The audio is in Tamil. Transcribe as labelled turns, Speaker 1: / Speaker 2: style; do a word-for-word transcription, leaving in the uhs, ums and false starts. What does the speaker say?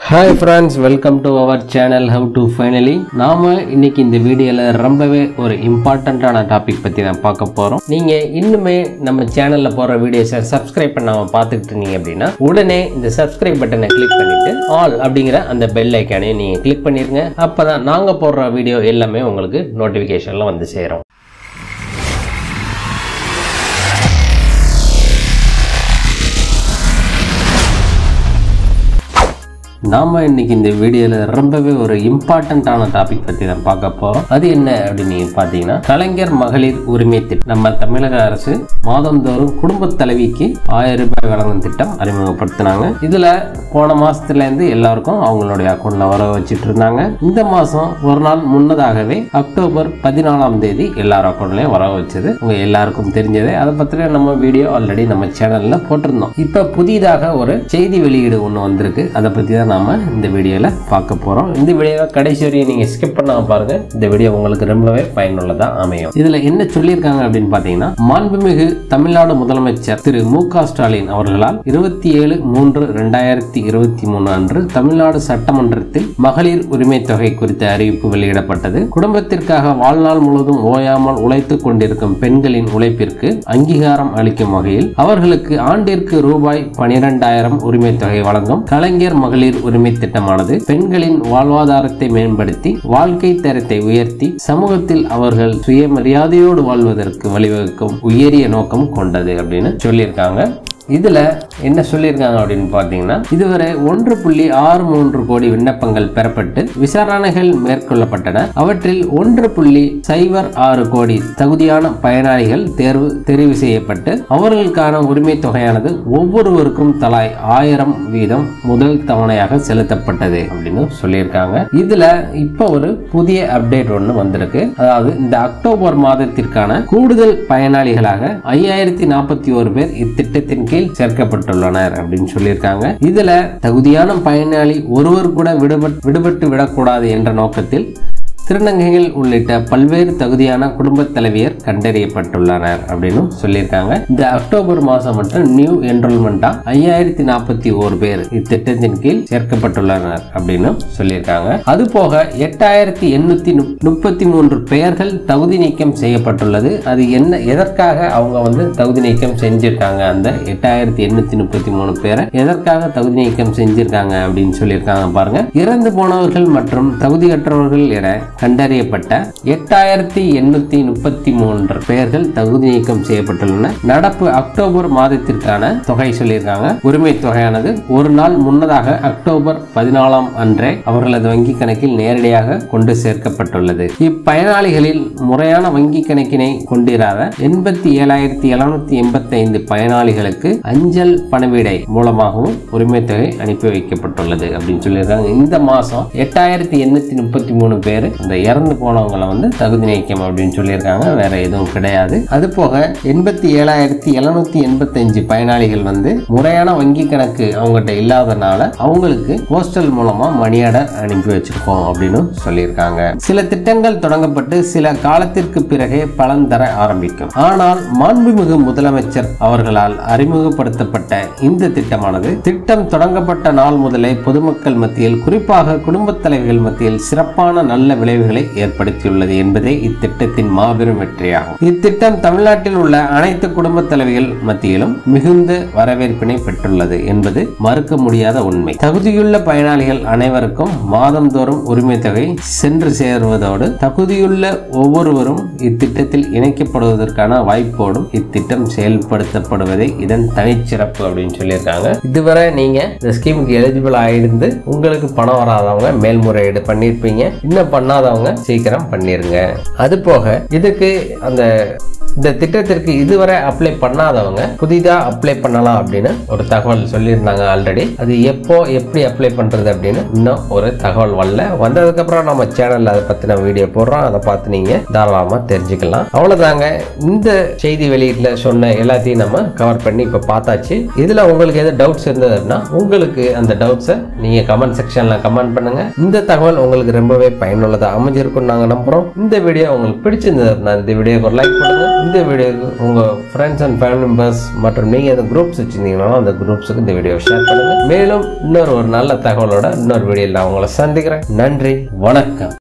Speaker 1: Hi friends, welcome to our channel How to Finally. நாம இன்னைக்கு இந்த வீடியோல ரொம்பவே ஒரு இம்பார்ட்டன்ட்டான டாபிக் பத்தி தான் பார்க்க போறோம். நீங்க இன்னுமே நம்ம சேனல்ல போற வீடியோஸை சப்ஸ்கிரைப் பண்ணாம பார்த்துட்டு இருந்தீங்க அப்படின்னா உடனே இந்த சப்ஸ்கிரைப் பட்டனை கிளிக் பண்ணிட்டு ஆல் அப்படிங்கிற அந்த பெல் ஐகானை நீங்க கிளிக் பண்ணிருங்க. அப்பதான் நாங்க போடுற வீடியோ எல்லாமே உங்களுக்கு நோட்டிபிகேஷன்ல வந்து சேரும். நாம இன்னைக்கு இந்த வீடியோல ரொம்பவே ஒரு இம்பார்ட்டன்டான டாபிக் பத்தி தான் பார்க்க போறோம். அது என்ன அப்படின்னு நீங்க பாத்தீங்கன்னா கலைஞர் மகளிர் உரிமை திட்டம். நம்ம தமிழக அரசு மாதந்தோறும் குடும்ப தலைவிக்கு ஆயிரம் ரூபாய் வழங்கும் திட்டம் அறிமுகப்படுத்தினாங்க. இதுல போன மாசத்துல இருந்து எல்லாருக்கும் அவங்களுடைய அக்கௌண்ட்ல வர வச்சிட்டு இருந்தாங்க. இந்த மாசம் ஒரு நாள் முன்னதாகவே அக்டோபர் பதினாலாம் தேதி எல்லாரும் அக்கௌண்ட்லயும் வர வச்சது உங்க எல்லாருக்கும் தெரிஞ்சது. அதை பத்தின நம்ம வீடியோ ஆல்ரெடி நம்ம சேனல்ல போட்டிருந்தோம். இப்ப புதிதாக ஒரு செய்தி வெளியீடு ஒண்ணு வந்திருக்கு. அதை பத்தி தான் நாம இந்த வீடியோல பார்க்க போறோம். இந்த வீடியோவை கடைசி வரையும் நீங்க ஸ்கிப் பண்ணாம பாருங்க. இந்த வீடியோ உங்களுக்கு ரொம்பவே பயனுள்ளதா அமையும். இதுல என்ன சொல்லியிருக்காங்க அப்படின்னு பாத்தீங்கன்னா, மாண்புமிகு தமிழ்நாடு முதலமைச்சர் திரு மு க ஸ்டாலின் அவர்களால் இருபத்தி ஏழு மூன்று இரண்டாயிரத்தி இருபத்தி மூணு அன்று தமிழ்நாடு சட்டமன்றத்தில் மகளிர் உரிமை தொகை குறித்த அறிவிப்பு வெளியிடப்பட்டது. குடும்பத்திற்காக வாழ்நாள் முழுவதும் ஓயாமல் உழைத்துக் கொண்டிருக்கும் பெண்களின் உழைப்பிற்கு அங்கீகாரம் அளிக்கும் வகையில் அவர்களுக்கு ஆண்டிற்கு ரூபாய் பனிரெண்டாயிரம் உரிமை தொகை வழங்கும் கலைஞர் மகளிர் உரிமை திட்டமானது பெண்களின் வாழ்வாதாரத்தை மேம்படுத்தி வாழ்க்கை தரத்தை உயர்த்தி சமூகத்தில் அவர்கள் சுயமரியாதையோடு வாழ்வதற்கு வழிவகுக்கும் உயரிய நோக்கம் கொண்டது அப்படின்னு சொல்லியிருக்காங்க. இதுல என்ன சொல்லியிருக்காங்க அப்படின்னு பாத்தீங்கன்னா, இதுவரை ஒன்று புள்ளி ஆறு மூன்று கோடி விண்ணப்பங்கள் பெறப்பட்டு விசாரணைகள் மேற்கொள்ளப்பட்டன. அவற்றில் ஒன்று புள்ளி சைபர் ஆறு கோடி தகுதியான பயனாளிகள் தேர்வு தெரிவு செய்யப்பட்டு அவர்களுக்கான உரிமை தொகையானது ஒவ்வொருவருக்கும் தலாய் ஆயிரம் வீதம் முதல் தவணையாக செலுத்தப்பட்டது அப்படின்னு சொல்லியிருக்காங்க. இதுல இப்ப ஒரு புதிய அப்டேட் ஒண்ணு வந்திருக்கு. அதாவது இந்த அக்டோபர் மாதத்திற்கான கூடுதல் பயனாளிகளாக ஐயாயிரத்தி நாற்பத்தி ஒரு பேர் இத்திட்டத்தின் கீழ் சேர்க்கப்பட்டுள்ளனர் அப்படின்னு சொல்லியிருக்காங்க. இதுல தகுதியான பயனாளி ஒருவர் கூட விடுபட்டு விடக்கூடாது என்ற நோக்கத்தில் திருநங்கைகள் உள்ளிட்ட பல்வேறு தகுதியான குடும்ப தலைவியர் கண்டறியப்பட்டுள்ளனர் அப்படின்னு சொல்லியிருக்காங்க. இந்த அக்டோபர் மாசம் மட்டும் நியூ என்ரோல்மெண்டா ஐயாயிரத்தி நாற்பத்தி ஒரு பேர் இத்திட்டத்தின் கீழ் சேர்க்கப்பட்டுள்ளனர் அப்படின்னு சொல்லியிருக்காங்க. அது போக எட்டாயிரத்தி எண்ணூத்தி முப்பத்தி மூன்று பெயர்கள் தகுதி நீக்கம் செய்யப்பட்டுள்ளது. அது என்ன எதற்காக அவங்க வந்து தகுதி நீக்கம் செஞ்சிருக்காங்க, அந்த எட்டாயிரத்தி எண்ணூத்தி முப்பத்தி மூணு பேரை எதற்காக தகுதி நீக்கம் செஞ்சிருக்காங்க அப்படின்னு சொல்லியிருக்காங்க பாருங்க. இறந்து போனவர்கள் மற்றும் தகுதியற்றவர்கள் என கண்டறியப்பட்ட எட்டாயிரத்தி எண்ணூத்தி முப்பத்தி மூன்று பெயர்கள் தகுதி நீக்கம் செய்யப்பட்டுள்ளன. நடப்பு அக்டோபர் மாதத்திற்கான தொகை சொல்லியிருக்காங்க. உரிமை தொகையானது ஒரு நாள் முன்னதாக அக்டோபர் பதினாலாம் அன்றே அவர்களது வங்கி கணக்கில் நேரடியாக கொண்டு சேர்க்கப்பட்டுள்ளது. இப்பயனாளிகளில் முறையான வங்கி கணக்கினை கொண்டிராத எண்பத்தி ஏழாயிரத்தி எழுநூத்தி எண்பத்தி ஐந்து பயனாளிகளுக்கு அஞ்சல் பணவீடை மூலமாகவும் உரிமை தொகை அனுப்பி வைக்கப்பட்டுள்ளது அப்படின்னு சொல்லியிருக்காங்க. இந்த மாசம் எட்டாயிரத்தி எண்ணூத்தி முப்பத்தி மூணு பேர் இந்த இறந்து போனவங்களை வந்து தகுதி நீக்கம் அப்படின்னு சொல்லியிருக்காங்க. வேற எதுவும் கிடையாது. அது போக எண்பத்தி ஏழாயிரத்தி எழுநூத்தி எண்பத்தி அஞ்சு பயனாளிகள் வந்து முறையான வங்கி கணக்கு அவங்ககிட்ட இல்லாதனால அவங்களுக்கு போஸ்டல் மூலமா மணி ஆர்டர் அனுப்பி வச்சிருக்கோம் அப்படின்னு சொல்லியிருக்காங்க. சில திட்டங்கள் தொடங்கப்பட்டு சில காலத்திற்கு பிறகே பலன் தர ஆரம்பிக்கும். ஆனால் மாண்புமிகு முதலமைச்சர் அவர்களால் அறிமுகப்படுத்தப்பட்ட இந்த திட்டமானது திட்டம் தொடங்கப்பட்ட நாள் முதலே பொதுமக்கள் மத்தியில் குறிப்பாக குடும்ப தலைவர்கள் மத்தியில் சிறப்பான நல்ல விளைவுகளை ஏற்படுத்தியுள்ளது என்பதே இத்திட்டத்தின் மாபெரும் வெற்றியாகும். இத்திட்டம் தமிழ்நாட்டில் உள்ள அனைத்து குடும்ப தலைவிகள் மத்தியிலும் மிகுந்த வரவேற்பினை பெற்றுள்ளது என்பது மறுக்க முடியாத உண்மை. தகுதியுள்ள பயனாளிகள் அனைவருக்கும் மாதந்தோறும் உரிமை தொகை சென்று சேருவதோடு தகுதியுள்ள ஒவ்வொருவரும் இத்திட்டத்தில் இணைக்கப்படுவதற்கான வாய்ப்போடும் இத்திட்டம் செயல்படுத்தப்படுவதே இதன் தனிச்சிறப்பு அப்படின்னு சொல்லியிருக்காங்க. இதுவரை நீங்க இந்த ஸ்கீமுக்கு எலிஜிபிள் ஆயிருந்து உங்களுக்கு பணம் வராதவங்க மேல்முறையீடு பண்ணிருப்பீங்க. இன்னும் பண்ணாதவங்க சீக்கிரம் பண்ணிருங்க. அது போக இதுக்கு அந்த இந்த திட்டத்திற்கு இதுவரை அப்ளை பண்ணாதவங்க புதிதா அப்ளை பண்ணலாம் அப்படின்னு ஒரு தகவல் சொல்லியிருந்தாங்க ஆல்ரெடி. அது எப்போ எப்படி அப்ளை பண்றது அப்படின்னு இன்னும் ஒரு தகவல் வரல. வந்ததுக்கு அப்புறம் நம்ம சேனல்ல அதை பத்தின வீடியோ போடுறோம். அதை பார்த்து நீங்க தாராளமா தெரிஞ்சுக்கலாம். அவ்வளவுதாங்க. இந்த செய்தி வெளியீட்டுல சொன்ன எல்லாத்தையும் நம்ம கவர் பண்ணி இப்ப பார்த்தாச்சு. இதுல உங்களுக்கு எதாவது டவுட்ஸ் இருந்தது அப்படின்னா உங்களுக்கு அந்த டவுட்ஸை நீங்க கமெண்ட் செக்ஷன்ல கமெண்ட் பண்ணுங்க. இந்த தகவல் உங்களுக்கு ரொம்பவே பயனுள்ளதா அமைஞ்சிருக்கும் நாங்க நம்புறோம். இந்த வீடியோ உங்களுக்கு பிடிச்சிருந்தது அப்படின்னா இந்த வீடியோக்கு ஒரு லைக் பண்ணுங்க. இந்த வீடியோக்கு உங்கள் ஃப்ரெண்ட்ஸ் அண்ட் ஃபேமிலி மெம்பர்ஸ் மற்றும் நீங்கள் எந்த குரூப்ஸ் வச்சுருந்தீங்கன்னா அந்த குரூப்ஸுக்கு இந்த வீடியோவை ஷேர் பண்ணுங்கள். மேலும் இன்னொரு ஒரு நல்ல தகவலோட இன்னொரு வீடியோவில் நான் உங்களை சந்திக்கிறேன். நன்றி, வணக்கம்.